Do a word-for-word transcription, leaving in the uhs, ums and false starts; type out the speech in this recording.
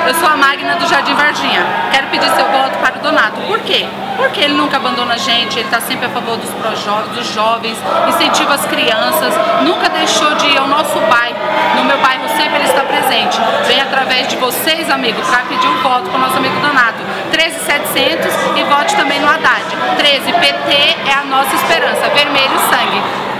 Eu sou a Magna do Jardim Varginha. Quero pedir seu voto para o Donato. Por quê? Porque ele nunca abandona a gente, ele está sempre a favor dos pró-jovens, dos jovens, incentiva as crianças, nunca deixou de ir ao nosso bairro. No meu bairro sempre ele está presente. Vem através de vocês, amigos, para pedir um voto para o nosso amigo Donato. treze mil e setecentos e vote também no Haddad. treze, P T é a nossa esperança, vermelho sangue.